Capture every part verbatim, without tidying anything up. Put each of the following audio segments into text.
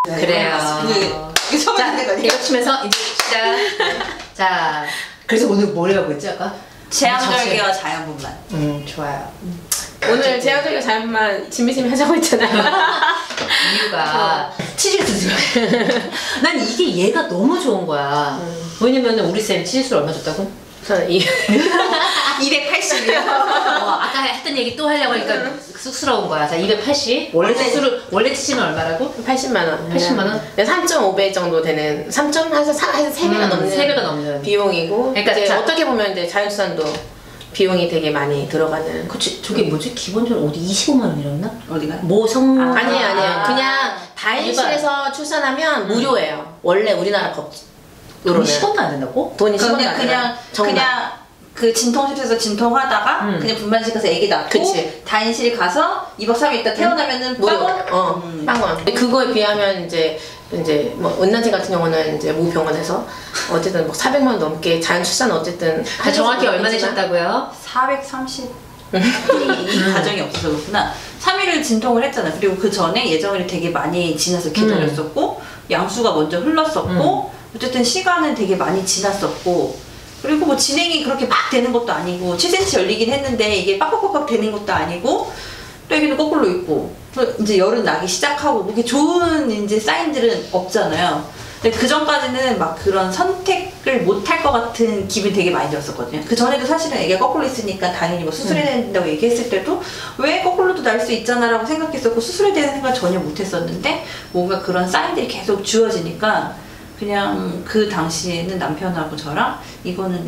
그래요. 이게 처음 자, 듣는 거니까. 이거 치면서 이제 시작. 자, 그래서 오늘 뭐라고 했지 아까? 제왕절개와 자연분만. 음, 좋아요. 음. 오늘 제왕절개 자연분만 진미쌤이 하자고 했잖아요. 이유가 치즈를 드세요. 난 이게 얘가 너무 좋은 거야. 음. 왜냐면 우리 쌤 치즈술 얼마 줬다고? 저는 이 이백팔십이요. 어, 아까 했던 얘기 또 하려고 하니까 쑥스러운 거야. 자, 이백팔십. 원래 치즈를 원래 치즈는 얼마라고? 팔십만 원. 팔십만 원? 삼 점 오 배 정도 되는 삼 점 한 세 배가 음, 넘는 세 배가 넘는 비용이고. 그러니까 이제 자, 어떻게 보면 이제 자연수산도 비용이 되게 많이 들어가는. 그치, 저게 뭐지? 기본적으로 어디 이십오만 원이랬나? 어디가? 모성 아, 아니에요, 아니에요. 아, 그냥 다인실에서 출산하면 무료예요. 원래 우리나라 법으로는. 십 원도 안 된다고? 돈이 십 원도 그냥 안 그냥 돼요. 정말. 그냥 그 진통실에서 진통하다가 음. 그냥 분만실 가서 아기 낳고 그치. 다인실 가서 이 박 삼 일 있다 태어나면은 무료. 빵원? 어, 음. 빵원. 그거에 비하면 이제 이제 뭐 은난지 같은 경우는 이제 모 병원에서 어쨌든 뭐 사백만 원 넘게 자연 출산 어쨌든 아, 정확히 얼마 하셨지만 내셨다고요? 사백삼십 이 가정이 없어서 그렇구나. 삼 일을 진통을 했잖아. 그리고 그 전에 예정일이 되게 많이 지나서 기다렸었고 음. 양수가 먼저 흘렀었고 음. 어쨌든 시간은 되게 많이 지났었고 그리고 뭐 진행이 그렇게 막 되는 것도 아니고 칠 센티미터 열리긴 했는데 이게 빡빡빡빡 되는 것도 아니고 또 애기도 거꾸로 있고 이제 열은 나기 시작하고 뭐 이게 좋은 이제 사인들은 없잖아요. 근데 그 전까지는 막 그런 선택을 못 할 것 같은 기분이 되게 많이 들었었거든요. 그 전에도 사실은 애기가 거꾸로 있으니까 당연히 뭐 수술해야 된다고 얘기했을 때도 왜 거꾸로도 날 수 있잖아 라고 생각했었고 수술에 대한 생각 전혀 못 했었는데 뭔가 그런 사인들이 계속 주어지니까 그냥 그 당시에는 남편하고 저랑 이거는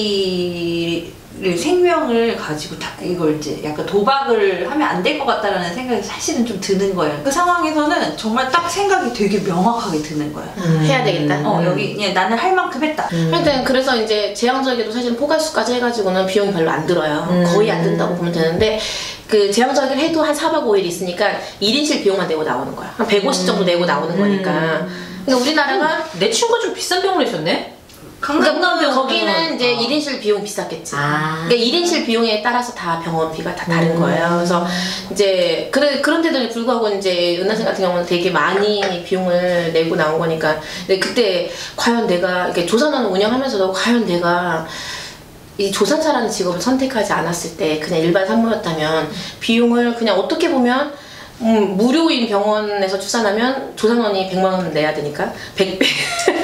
아기를 생명을 가지고 다 이걸 이제 약간 도박을 하면 안 될 것 같다라는 생각이 사실은 좀 드는 거예요. 그 상황에서는 정말 딱 생각이 되게 명확하게 드는 거예요. 음. 해야 되겠다. 어 여기 그냥 나는 할 만큼 했다. 음. 하여튼 그래서 이제 제왕절개도 사실 포괄수까지 해가지고는 비용이 별로 안 들어요. 음. 거의 안 든다고 보면 되는데 그 제왕절개를 해도 한 사 박 오 일 있으니까 일 인실 비용만 내고 나오는 거야. 한 백오십 정도 내고 나오는 거니까. 그러니까 우리나라가 음, 내 친구가 좀 비싼 병원에 있었네? 그러니까 거기는 이제 어. 일 인실 비용 비쌌겠지. 아. 그러니까 일 인실 비용에 따라서 다 병원비가 다 다른 음. 거예요. 그래서 이제 그래, 그런데도 불구하고 이제 은하생 같은 경우는 되게 많이 비용을 내고 나온 거니까. 근데 그때 과연 내가 이렇게 조산원 운영하면서도 과연 내가 이 조산사라는 직업을 선택하지 않았을 때 그냥 일반 산모였다면 비용을 그냥 어떻게 보면 음, 무료인 병원에서 출산하면 조산원이 백만 원 내야 되니까 백 배.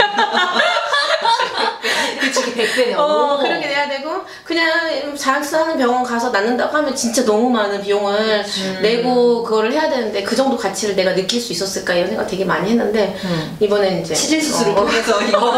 그치, 백 배네. 어, 그렇게 내야 되고 그냥 자연출산하는 병원 가서 낳는다고 하면 진짜 너무 많은 비용을 음. 내고 그거를 해야 되는데 그 정도 가치를 내가 느낄 수 있었을까 이런 생각 되게 많이 했는데 음. 이번엔 이제 치질 수술을 통해서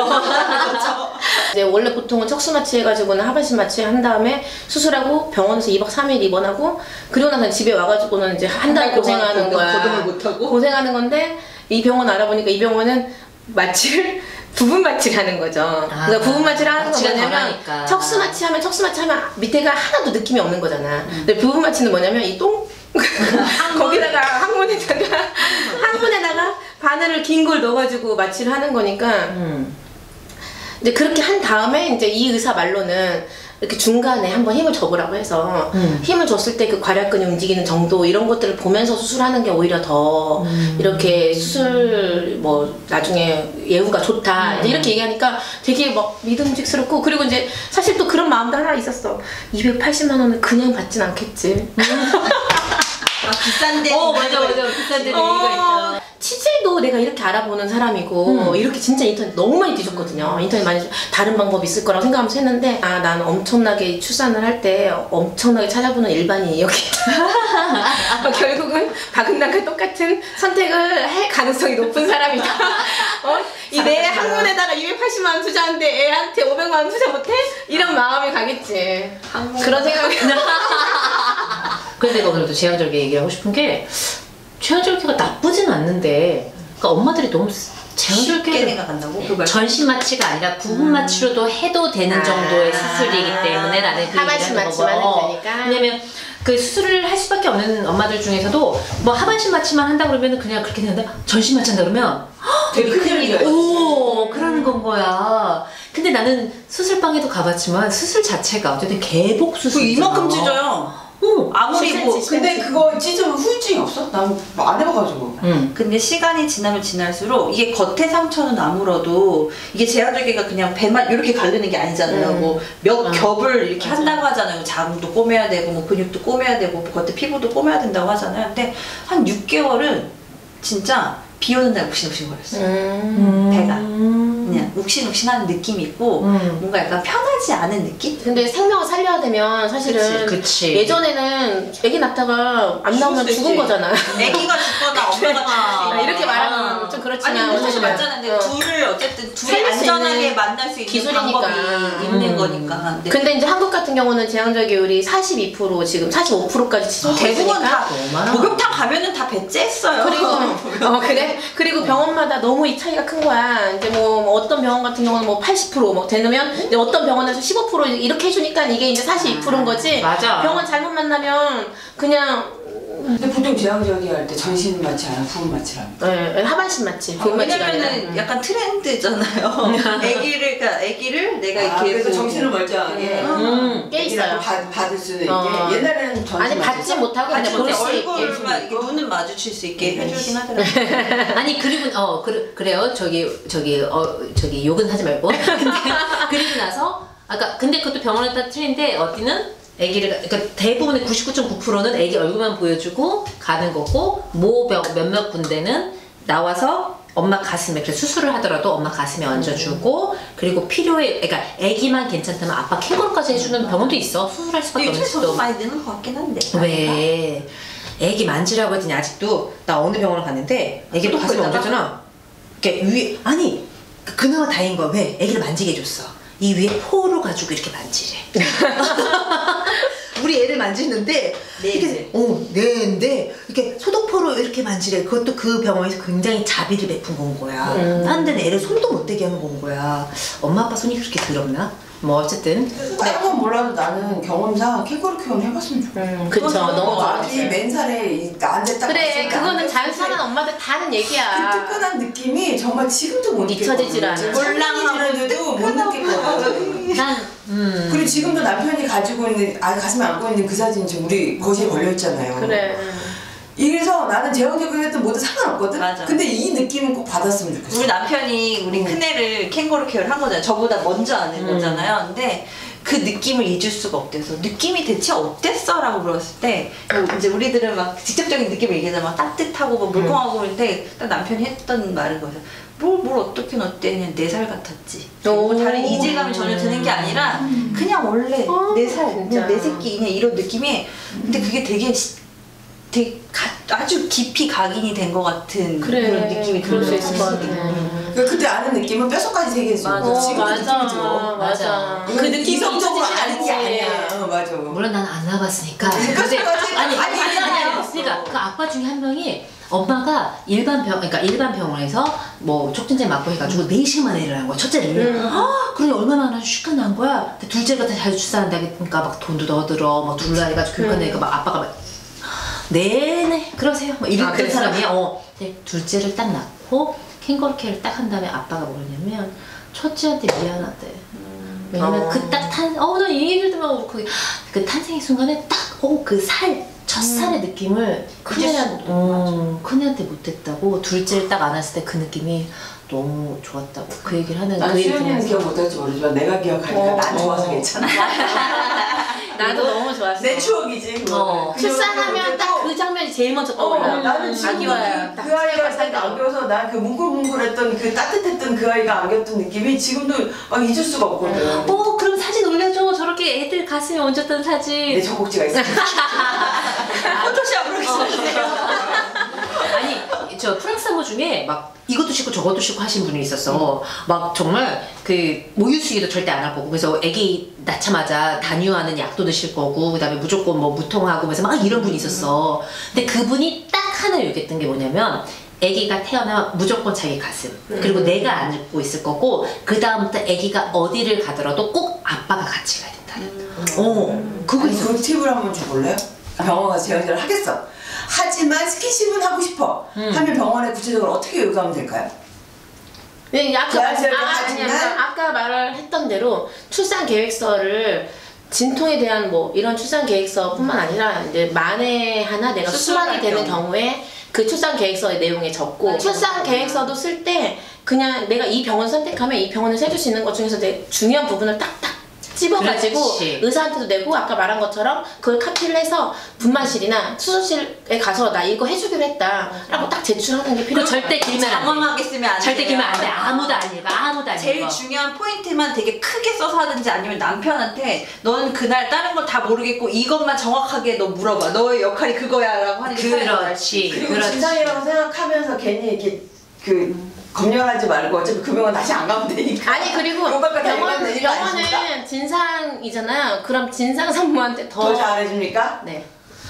어. 이제 원래 보통은 척수 마취 해가지고는 하반신 마취 한 다음에 수술하고 병원에서 이 박 삼 일 입원하고 그리고 나서 집에 와가지고는 이제 한 달 고생하는 거야. 거동을 못하고 고생하는 건데 이 병원 알아보니까 이 병원은 마취를 부분 마취를 하는 거죠. 아, 그러니까 부분 마취를 하는 건 뭐냐면 척수 마취하면 척수 마취하면 밑에가 하나도 느낌이 없는 거잖아. 음. 근데 부분 마취는 뭐냐면 이 똥 거기다가 항문에다가 항문에다가 바늘을 긴 걸 넣어가지고 마취를 하는 거니까. 음. 이제 그렇게 한 다음에 이제 이 의사 말로는 이렇게 중간에 한번 힘을 줘보라고 해서 음. 힘을 줬을 때 그 괄약근이 움직이는 정도 이런 것들을 보면서 수술하는 게 오히려 더 음. 이렇게 수술 뭐 나중에 예후가 좋다 음. 이렇게 얘기하니까 되게 막 믿음직스럽고 그리고 이제 사실 또 그런 마음도 하나 있었어. 이백팔십만 원을 그냥 받진 않겠지. 아, 비싼데. 어 맞아 맞아 비싼데 이유가 있다. 치질도 내가 이렇게 알아보는 사람이고 음. 이렇게 진짜 인터넷 너무 많이 뒤졌거든요. 인터넷 많이 다른 방법이 있을 거라고 생각하면서 했는데 아 나는 엄청나게 출산을 할 때 엄청나게 찾아보는 일반인이었기 때문에 결국은 박은남과 똑같은 선택을 할 가능성이 높은 사람이다. 어? 이 내 학문에다가 이백팔십만 원 투자하는데 애한테 오백만 원 투자 못해? 이런 마음이 가겠지. 학문. 그런 생각이 그래서 내가 오늘도 제왕절개 얘기를 하고 싶은 게 제왕절개가 나쁘진 않는데 그러니까 엄마들이 너무 제왕절개를 생각한다고? 전신 마취가 아니라 부분 음. 마취로도 해도 되는 아 정도의 수술이기 때문에 나는 그 하반신 마취만 해도 되니까. 왜냐면 그 수술을 할 수밖에 없는 엄마들 중에서도 뭐 하반신 마취만 한다 그러면 그냥 그렇게 되는데 전신 마취 한다 그러면 되게 큰일이야. 오 그러는 건 거야. 근데 나는 수술방에도 가봤지만 수술 자체가 어쨌든 개복 수술이잖아. 이만큼 찢어요. 어, 아무리 뭐 근데 그거 찢으면 후유증이 없어? 난 안 해봐가지고. 응. 근데 시간이 지나면 지날수록 이게 겉의 상처는 아물어도 이게 제왕절개가 그냥 배만 이렇게 가르는 게 아니잖아요. 음. 뭐 몇 음. 겹을 이렇게 맞아. 한다고 하잖아요. 자궁도 꼬매야 되고 뭐 근육도 꼬매야 되고 뭐 겉에 피부도 꼬매야 된다고 하잖아요. 근데 한 육 개월은 진짜 비 오는 날 욱신욱신 거렸어요. 음. 배가. 그냥 욱신욱신하는 느낌이 있고 음. 뭔가 약간 편하지 않은 느낌? 근데 생명을 살려야 되면 사실은 그치, 그치. 예전에는 애기 낳다가 안 나오면 죽을 수도 죽은 있지. 거잖아. 애기가 죽거나 엄마가 아, 이렇게 죽거나. 말하면 좀 그렇지만 아니 뭐 사실 어쨌든. 맞잖아요. 근데 어. 둘을 어쨌든 둘이 살릴 수 안전하게 있는 만날 수 있는 기술이니까. 방법이 있는 음. 거니까. 근데 근데 이제 한국 같은 경우는 제왕절개율이 사십이 퍼센트 지금 사십오 퍼센트까지 아, 대부분 다 너무 많아. 목욕탕 가면은 다 배째했어요. 그리고 어 그래 그리고 병원마다 너무 이 차이가 큰 거야. 이제 뭐 어떤 병원 같은 경우는 뭐 팔십 퍼센트 뭐 되면 이제 어떤 병원에서 십오 퍼센트 이렇게 해주니까 이게 이제 사십이 퍼센트인 거지. 맞아. 병원 잘못 만나면 그냥 근데 보통 제왕절개 할 때 전신 마취 안 하고 부분 마취를 합니다. 네, 하반신 맞지. 아, 부분 마취가 아니라. 왜냐면은 약간 트렌드잖아요. 아기를 그러니까 아기를 내가 아, 이렇게 그래서 뭐- 정신을 멀쩡하게 음. 꽤 있어요. 애기라도 받, 받을 수는 있게. 어. 옛날에는 전신 아니 마취 받지 못하고 아니 그냥 근데 볼 수 있게. 얼굴만 이렇게 눈은 마주칠 수 있게 음. 해주긴 하더라고요. 아니 그리고 어 그래, 그래요 저기 저기 어 저기 욕은 하지 말고 근데 그리고 나서 아까 근데 그것도 병원에 따라 틀린데 어디는 아기를 그러니까 대부분의 구십구 점 구 퍼센트는 아기 얼굴만 보여주고 가는 거고 모 병 몇몇 군데는 나와서 엄마 가슴에 그래서 수술을 하더라도 엄마 가슴에 얹어주고 그리고 필요해 그러니까 아기만 괜찮다면 아빠 캥거루까지 해주는 병원도 있어 수술할 수밖에 없는 요즘에 저도 집도 많이 느는 것 같긴 한데. 왜 애기 만지라고 했더니 아직도 나 어느 병원을 갔는데 애기도 가슴에 거기다가? 얹었잖아. 이렇게 위에 아니 그나마 다행인 거야. 왜 애기를 만지게 해줬어. 이 위에 포를 가지고 이렇게 만지래. 우리 애를 만지는데 이렇게 어 네인데 이렇게 소독포로 이렇게 만지래. 그것도 그 병원에서 굉장히 자비를 베푼 건 거야. 음. 다른 데는 애를 손도 못 대게 하는 건 거야. 엄마 아빠 손이 그렇게 더럽나? 뭐 어쨌든 다른 건 몰라도 나는 경험상 캥거루 키우는 해봤으면 좋겠어. 음, 그쵸. 너무 좋아. 아기 맨살에 이- 나한테 딱 그래, 봤을 때 그거는 나한테 자연스러운 엄마들 다 하는 그 얘기야. 뜨끈한 느낌이 정말 지금도 못 잊혀지질 않아. 몰랑하는데도 못 느끼거든. 난 음. 그리고 지금도 남편이 가지고 있는 아 가슴에 안고 있는 그 사진이 지금 우리 거실에 걸려 있잖아요. 그래. 이래서 나는 제왕절개 했던 모두 상관없거든. 맞아. 근데 이 느낌은 꼭 받았으면 좋겠어. 우리 남편이 우리 음. 큰애를 캥거루 케어를 한 거잖아요. 저보다 먼저 아는 음. 거잖아요. 근데 그 느낌을 잊을 수가 없대서 느낌이 대체 어땠어? 라고 물었을 때 이제 우리들은 막 직접적인 느낌을 얘기하잖아. 막 따뜻하고 막 물컹하고 그런데 딱 남편이 했던 말은 거예요. 뭘, 뭘 어떻긴 어때? 그냥 네 살 같았지. 뭐 다른 이질감이 전혀 드는 게 아니라 그냥 원래 어, 네 살, 진짜. 그냥 내 새끼 그냥 이런 느낌이 근데 그게 되게 시- 되게 가, 아주 깊이 각인이 된 것 같은 그래. 그런 느낌이 그럴 수 들어요. 있을 것 같아. 그러니까 그때 아는 느낌은 뼛속까지 새겨지고 맞아. 지금도 맞아. 느낌이 들어. 맞아. 그 그 느낌이 이성적으로 잊혀지지 아는 게 않지. 아니야. 어, 맞아. 물론 난 안 나봤으니까. 근데 뼛속까지 아니 아니, 아니 아니 아니. 아니, 그러니까 그 아빠 중에 한 명이 엄마가 일반 병 그러니까 일반 병원에서 뭐 촉진제 맞고 해가지고 네 시간만에 일어난 거야 첫째를. 음. 아, 그러니 얼마나 나 쉽게 난 거야. 근데 둘째가 다 잘 출산한다 그러니까 막 돈도 더 들어 막 둘러 해가지고 교육관 내니까 막 아빠가 막 네네 그러세요. 막 이런 아, 그런 그랬어? 사람이야. 어. 근데 둘째를 딱 낳고 캥거루 케어를 딱 한 다음에 아빠가 뭐냐면 첫째한테 미안하대. 왜냐면 어. 그 딱 탄, 어, 나 이 얘기를 들으면 그, 그 탄생의 순간에 딱, 어, 그 살, 첫 살의 느낌을 큰애한테, 어, 큰애한테 못했다고, 둘째를 딱 안았을 때 그 느낌이 너무 좋았다고. 그 얘기를 하는 난 그 얘기 수연이는 들으면서. 기억 못할지 모르지만 내가 기억하니까 어, 난 좋아서 어. 괜찮아. 나도 너무 좋았어. 내 추억이지. 그거는. 어. 그 출산하면 딱 그 기억을 장면이 제일 먼저 어, 떠올라. 나는 지금도 아기와야 그, 그 아이가 딱 안겨서 난 그 뭉글뭉글했던 그 따뜻했던 그 아이가 안겼던 느낌이 지금도 막 잊을 수가 없거든. 어, 그럼 사진 올려줘. 저렇게 애들 가슴에 얹었던 사진. 내 젖꼭지가 있어. 포토샵으로 있었어요. 아니 저 프랑스 사모 중에 막 이것도 싫고 저것도 싫고 하신 분이 있었어. 막 정말 그 모유수유도 절대 안 할 거고 그래서 아기 낳자마자 단유하는 약도 드실 거고 그다음에 무조건 뭐 무통하고 그래서 막 이런 분이 있었어. 근데 그분이 딱 하나 얘기했던 게 뭐냐면 아기가 태어나면 무조건 자기 가슴 그리고 내가 안고 있을 거고 그 다음부터 아기가 어디를 가더라도 꼭 아빠가 같이 가야 된다. 어 그거 아니, 있어. 그 팁을 한번 줘볼래요? 병원 가서 제왕절개를 하겠어. 하지만 스킨십은 하고 싶어. 음. 하면 병원에 구체적으로 어떻게 요구하면 될까요? 네, 아까, 제왕절개 아, 아니, 하지만- 아까, 아까 말을 했던 대로 출산 계획서를 진통에 대한 뭐 이런 출산 계획서뿐만 아니라 이제 만에 하나 내가 수술하게 되는 경우. 경우에 그 출산 계획서의 내용에 적고 맞아. 출산 계획서도 쓸 때 그냥 내가 이 병원 선택하면 이 병원을 세줄 수 있는 것 중에서 되게 중요한 부분을 딱딱 집어가지고 그렇지. 의사한테도 내고 아까 말한 것처럼 그걸 카피를 해서 분만실이나 수술실에 가서 나 이거 해주기로 했다 라고 딱 제출하는 게 그 필요해. 절대 길면 안 돼. 장황하게 쓰면 안 돼. 절대 길면 안 돼. 아무도 안 읽어. 아무도 안 제일 읽어. 중요한 포인트만 되게 크게 써서 하든지 아니면 남편한테 너는 그날 다른 건 다 모르겠고 이것만 정확하게 너 물어봐. 너의 역할이 그거야 라고 하는 게 그렇지. 그리고 그렇지. 진상이라고 생각하면서 괜히 이렇게 그 검열하지 말고 어차피 그 병원 다시 안 가면 되니까. 아니 그리고 요가가 다 병원, 일어나는 일 아니십니까? 병원은 진상이잖아요. 그럼 진상 산모한테 더 더 잘해줍니까? 네.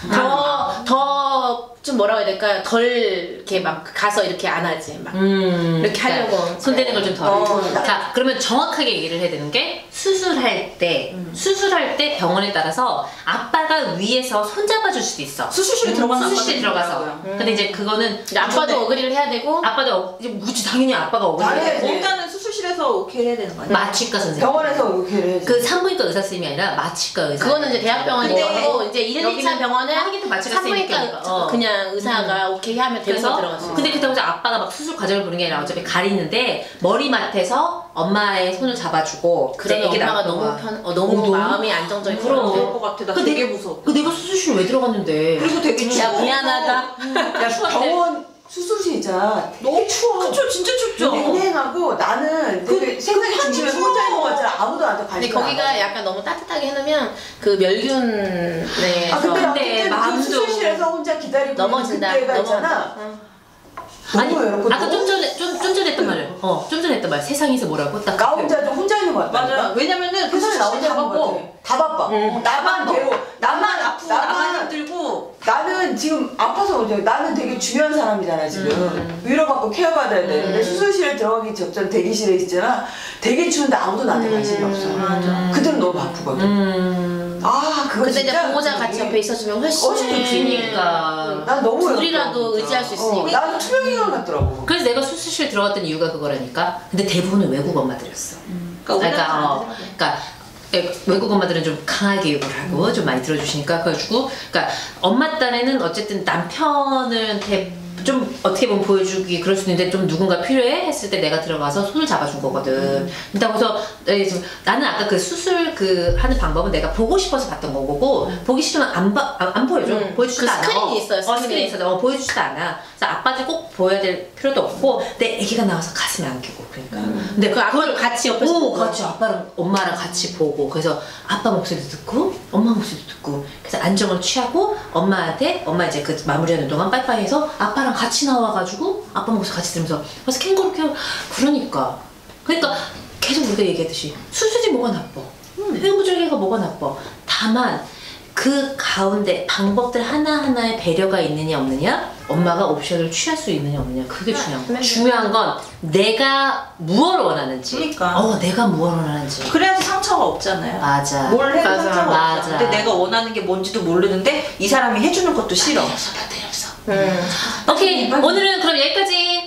더, 더, 좀 뭐라고 해야 될까요? 덜, 이렇게 막 가서 이렇게 안 하지. 막. 음, 이렇게 하려고. 손대는 걸 좀 덜. 어, 나- 자, 그러면 정확하게 얘기를 해야 되는 게 수술할 때, 수술할 때 병원에 따라서 아빠가 위에서 손잡아줄 수도 있어. 수술실에 들어가서 수술실에 들어가서. 근데 이제 그거는 이제 아빠도 어그리를 해야 되고. 아빠도 어- 이제 그치, 당연히 아빠가 억울해. 당연히. 일단은 수술실에서 오케이 해야 되는 거 아니야? 마취과 선생님. 병원에서 오케이를 해줘. 그 산부인과 의사 선생님이 아니라 마취과 의사. 그거는 이제 대학병원이고 근데 이제 일, 이 차 여기는 병원은 하기도 마취가 산부인과 세니까. 어. 그냥 의사가 오케이 하면 그래서 대부분 들어갔어. 근데 그렇다고 해서 아빠가 막 수술 과정을 보는 게 아니라 어차피 가리는데 머리맡에서 엄마의 손을 잡아주고 그러면 이제 애기 엄마가 낳고 너무 와. 편, 어, 너무 어, 너무? 마음이 안정적이 그럼. 그럴 것 같아. 나 그 되게 내- 무서워. 그 내가 수술실 왜 들어갔는데? 그리고 되게 추워. 야 미안하다. 야, 병원 수술실 있잖아. 너무 추워. 그쵸, 진짜 춥죠. 냉랭하고 나는 되게 생각이 중심에 추워. 혼자 있는 것 같잖아. 아무도 나한테 근데 관심 안 거기가 가져. 약간 너무 따뜻하게 해놓으면 그 멸균에 아 근데 나 근데 그때 그 마음도- 수술실에서 혼자 기다리고 넘어진다. 있는 그때가 넘어진다. 있잖아. 응. 아니 너무 외롭고 아까 좀 전에 좀, 좀 전에 했던 말을 어좀 전에 했던 말 세상에서 뭐라고 딱 나 혼자 좀 혼자 있는 것 같다. 맞아. 왜냐면은 그 세상에 나 수술실 혼자 다 있는 것 바빠. 같아. 다 바빠. 응. 나만 괴로워. 나만 아프고 나만 나만 힘들고. 나는 지금 아파서 그래. 나는 되게 중요한 사람이잖아 지금. 위로받고 케어받아야 돼. 근데 수술실에 들어가기 직전 대기실에 있잖아. 되게 추운데 아무도 나한테 관심이 없어. 맞아. 그들은 너무 바쁘거든. 음. 아 그거 근데 이제 진짜 보호자 같이 옆에 있어주면 훨씬 훨씬 좋지. 그러니까. 난 너무 둘이라도 외롭더라고, 의지할 수 진짜. 어, 있으니까. 나는 투명인간 같더라고. 그래서 내가 수술실 들어갔던 이유가 그거라니까. 근데 대부분은 외국 엄마들이었어. 그러니까 그러니까, 어, 우리나라 그러니까 에, 외국 엄마들은 좀 강하게 교육을 하고 좀 많이 들어주시니까 그래가지고 그러니까 엄마 딴에는 어쨌든 남편을 대- 좀 어떻게 보면 보여주기 그럴 수도 있는데 좀 누군가 필요해 했을 때 내가 들어가서 손을 잡아준 거거든. 그렇다고 해서 에, 지금 나는 아까 그 수술 그 하는 방법은 내가 보고 싶어서 봤던 거고 보기 싫으면 안, 봐, 안, 안 보여줘. 음. 보여주지도 그 않아. 스크린이 있어요, 어, 스크린이. 스크린이 있어서 어, 보여주지도 않아. 그래서 아빠한테 꼭 보여야 될 필요도 없고 내 아기가 나와서 가슴에 안기고 그러니까. 근데 그 아빠를 같이 옆에서 오, 보고. 같이 아빠랑 엄마랑 같이 보고 그래서 아빠 목소리도 듣고 엄마 목소리도 듣고 그래서 안정을 취하고 엄마한테 엄마 이제 그 마무리하는 동안 빠이빠이해서 아빠랑 같이 나와가지고 아빠 목소리 같이 들으면서 그래서 캥거루 캥거루 그러니까 그러니까 계속 우리가 얘기했듯이 수술이 뭐가 나빠 회음부절개가 뭐가 나빠 다만 그 가운데 방법들 하나하나에 배려가 있느냐 없느냐 엄마가 옵션을 취할 수 있느냐 없느냐 그게 중요한 거야 네. 중요한 건 내가 무엇을 원하는지 그러니까. 어 내가 무엇을 원하는지 그래야지 상처가 없잖아요. 맞아 뭘 해도 맞아. 상처가 맞아. 없어. 근데 내가 원하는 게 뭔지도 모르는데 이 사람이 해주는 것도 싫어. 때렸어 나 때렸어 음. 오케이 오늘은 그럼 여기까지